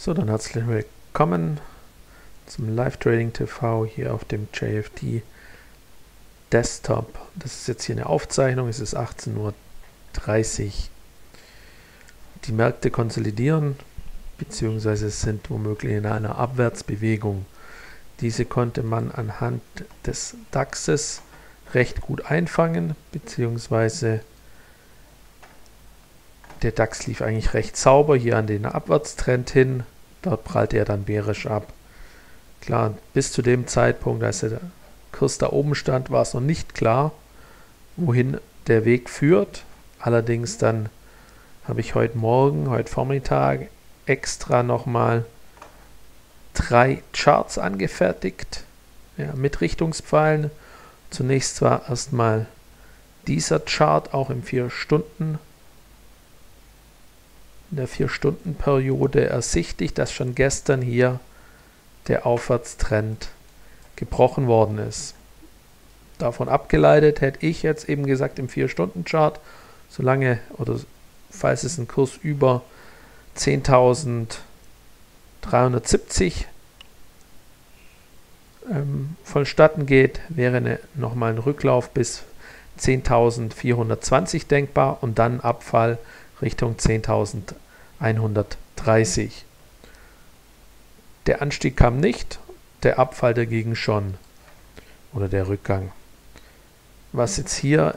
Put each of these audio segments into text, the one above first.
So, dann herzlich willkommen zum Live Trading TV hier auf dem JFD Desktop. Das ist jetzt hier eine Aufzeichnung, es ist 18:30 Uhr. Die Märkte konsolidieren, beziehungsweise sind womöglich in einer Abwärtsbewegung. Diese konnte man anhand des DAXes recht gut einfangen, beziehungsweise der DAX lief eigentlich recht sauber hier an den Abwärtstrend hin. Dort prallte er dann bärisch ab. Klar, bis zu dem Zeitpunkt, als der Kurs da oben stand, war es noch nicht klar, wohin der Weg führt. Allerdings dann habe ich heute Vormittag extra nochmal 3 Charts angefertigt, ja, mit Richtungspfeilen. Zunächst war erstmal dieser Chart auch in der 4-Stunden-Periode ersichtlich, dass schon gestern hier der Aufwärtstrend gebrochen worden ist. Davon abgeleitet hätte ich jetzt eben gesagt im 4-Stunden-Chart, solange oder falls es ein Kurs über 10.370 vonstatten geht, wäre nochmal ein Rücklauf bis 10.420 denkbar und dann Abfall Richtung 10.130. Der Anstieg kam nicht, der Abfall dagegen schon, oder der Rückgang. Was jetzt hier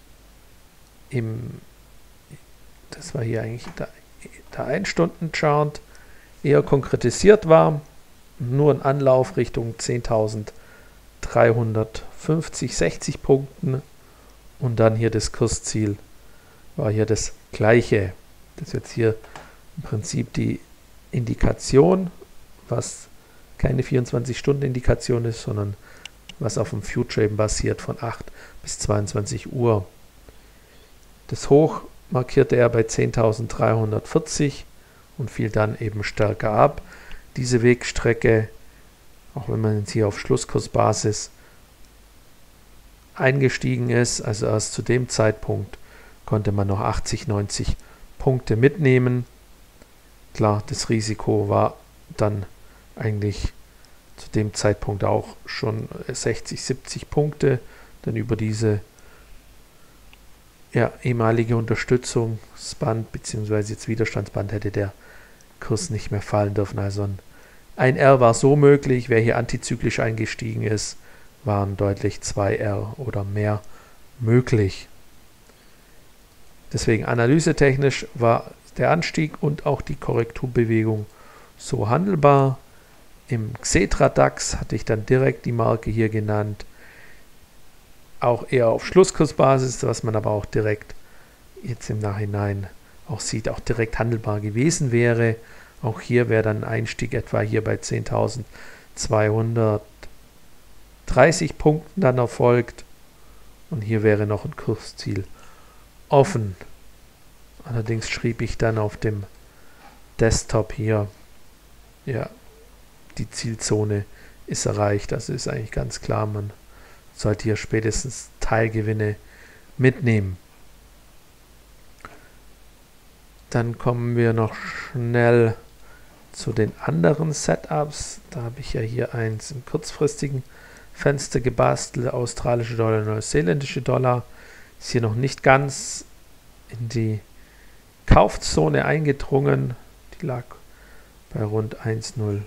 das war hier eigentlich der 1-Stunden-Chart, eher konkretisiert war, nur ein Anlauf Richtung 10.350, 60 Punkten und dann hier das Kursziel war hier das gleiche. Das ist jetzt hier im Prinzip die Indikation, was keine 24-Stunden-Indikation ist, sondern was auf dem Future eben basiert von 8 bis 22 Uhr. Das Hoch markierte er bei 10.340 und fiel dann eben stärker ab. Diese Wegstrecke, auch wenn man jetzt hier auf Schlusskursbasis eingestiegen ist, also erst zu dem Zeitpunkt, konnte man noch 80, 90 Punkte mitnehmen. Klar, das Risiko war dann eigentlich zu dem Zeitpunkt auch schon 60, 70 Punkte. Dann über diese ehemalige Unterstützungsband bzw. jetzt Widerstandsband hätte der Kurs nicht mehr fallen dürfen. Also ein R war so möglich. Wer hier antizyklisch eingestiegen ist, waren deutlich 2 R oder mehr möglich. Deswegen analysetechnisch war der Anstieg und auch die Korrekturbewegung so handelbar. Im Xetra DAX hatte ich dann direkt die Marke hier genannt. Auch eher auf Schlusskursbasis, was man aber auch direkt jetzt im Nachhinein auch sieht, auch direkt handelbar gewesen wäre. Auch hier wäre dann ein Einstieg etwa hier bei 10.230 Punkten dann erfolgt. Und hier wäre noch ein Kursziel offen. Allerdings schrieb ich dann auf dem Desktop hier, ja, die Zielzone ist erreicht. Das ist eigentlich ganz klar, man sollte hier spätestens Teilgewinne mitnehmen. Dann kommen wir noch schnell zu den anderen Setups. Da habe ich ja hier eins im kurzfristigen Fenster gebastelt, australische Dollar, neuseeländische Dollar. Ist hier noch nicht ganz in die Kaufzone eingedrungen. Die lag bei rund 1,05.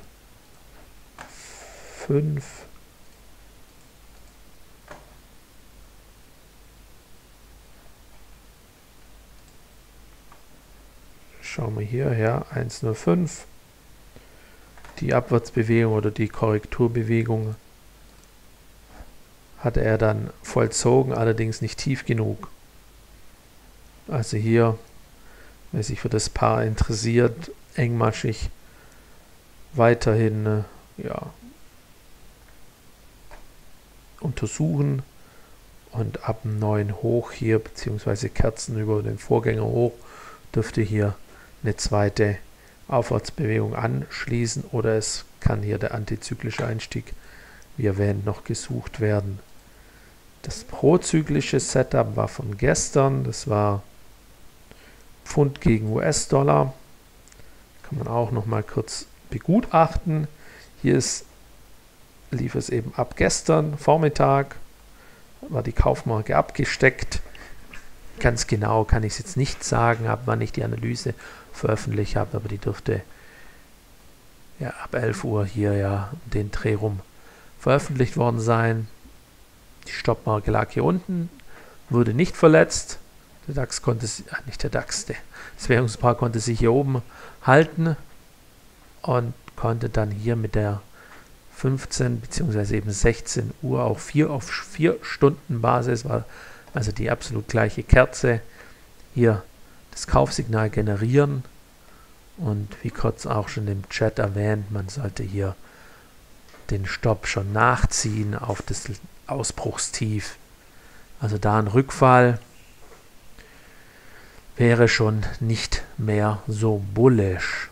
Schauen wir hier, ja, 1,05. Die Abwärtsbewegung oder die Korrekturbewegung hatte er dann vollzogen, allerdings nicht tief genug. Also hier, wer sich für das Paar interessiert, engmaschig weiterhin untersuchen und ab dem neuen Hoch hier, beziehungsweise Kerzen über den Vorgänger hoch, dürfte hier eine zweite Aufwärtsbewegung anschließen oder es kann hier der antizyklische Einstieg, wie erwähnt, noch gesucht werden. Das prozyklische Setup war von gestern, das war Pfund gegen US-Dollar. Kann man auch noch mal kurz begutachten. Hier lief es eben ab gestern Vormittag, war die Kaufmarke abgesteckt. Ganz genau kann ich es jetzt nicht sagen, ab wann ich die Analyse veröffentlicht habe, aber die dürfte ja ab 11 Uhr hier ja den Dreh rum veröffentlicht worden sein. Die Stoppmarke lag hier unten, wurde nicht verletzt. Der DAX konnte, nicht der DAX, das Währungspaar konnte sich hier oben halten und konnte dann hier mit der 15 bzw. eben 16 Uhr auch 4 Stunden Basis, war also die absolut gleiche Kerze, hier das Kaufsignal generieren. Und wie kurz auch schon im Chat erwähnt, man sollte hier den Stopp schon nachziehen auf das Ausbruchstief. Also da ein Rückfall wäre schon nicht mehr so bullish.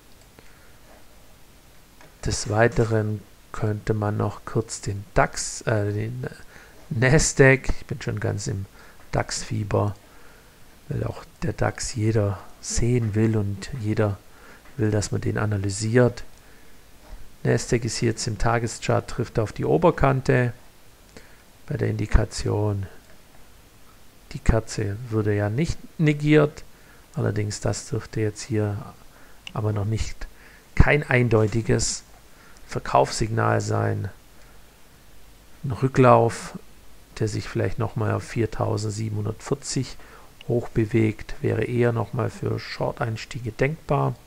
Des Weiteren könnte man noch kurz den DAX, den Nasdaq, ich bin schon ganz im DAX-Fieber, weil auch der DAX jeder sehen will und jeder will, dass man den analysiert. Nasdaq ist hier jetzt im Tageschart, trifft auf die Oberkante bei der Indikation. Die Kerze würde ja nicht negiert, allerdings das dürfte jetzt hier aber noch nicht kein eindeutiges Verkaufssignal sein. Ein Rücklauf, der sich vielleicht nochmal auf 4740 hoch bewegt, wäre eher nochmal für Short-Einstiege denkbar.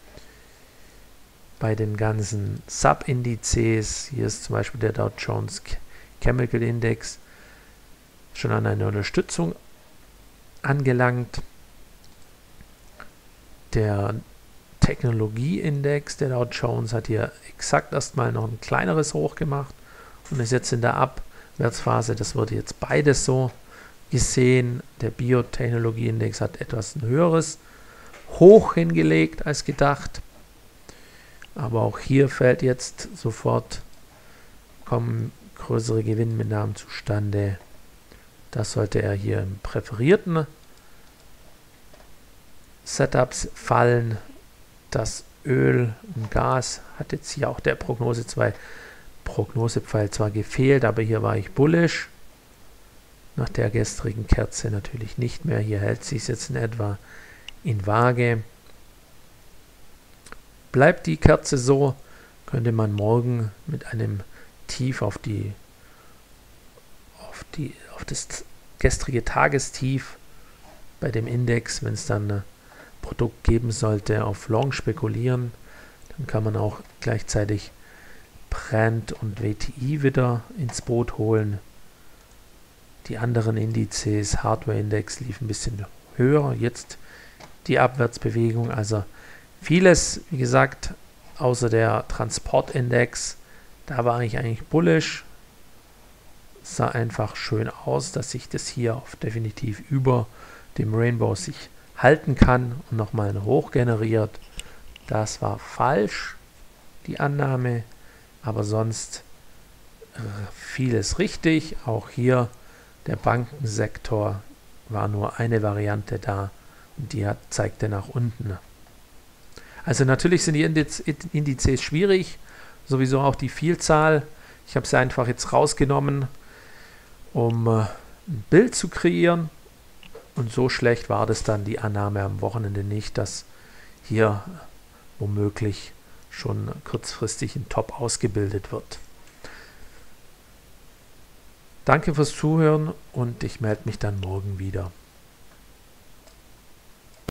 Bei den ganzen Subindizes, hier ist zum Beispiel der Dow Jones Chemical Index schon an eine Unterstützung angelangt. Der Technologieindex, der Dow Jones, hat hier exakt erstmal noch ein kleineres Hoch gemacht und ist jetzt in der Abwärtsphase. Das wurde jetzt beides so gesehen. Der Biotechnologieindex hat etwas ein höheres Hoch hingelegt als gedacht. Aber auch hier fällt jetzt sofort, kommen größere Gewinnmitnahmen zustande. Das sollte er hier im präferierten Setups fallen. Das Öl und Gas hat jetzt hier auch der Prognosepfeil zwar gefehlt, aber hier war ich bullish. Nach der gestrigen Kerze natürlich nicht mehr. Hier hält sich jetzt in etwa in Waage. Bleibt die Kerze so, könnte man morgen mit einem Tief auf das gestrige Tagestief bei dem Index, wenn es dann ein Produkt geben sollte, auf Long spekulieren. Dann kann man auch gleichzeitig Brent und WTI wieder ins Boot holen. Die anderen Indizes, Hardware-Index lief ein bisschen höher, jetzt die Abwärtsbewegung, also vieles, wie gesagt, außer der Transportindex, da war ich eigentlich bullish. Sah einfach schön aus, dass sich das hier auf definitiv über dem Rainbow sich halten kann und nochmal ein Hoch generiert. Das war falsch, die Annahme, aber sonst vieles richtig. Auch hier der Bankensektor war nur eine Variante da und die zeigte nach unten. Also natürlich sind die Indizes schwierig, sowieso auch die Vielzahl. Ich habe sie einfach jetzt rausgenommen, um ein Bild zu kreieren. Und so schlecht war das dann die Annahme am Wochenende nicht, dass hier womöglich schon kurzfristig ein Top ausgebildet wird. Danke fürs Zuhören und ich melde mich dann morgen wieder.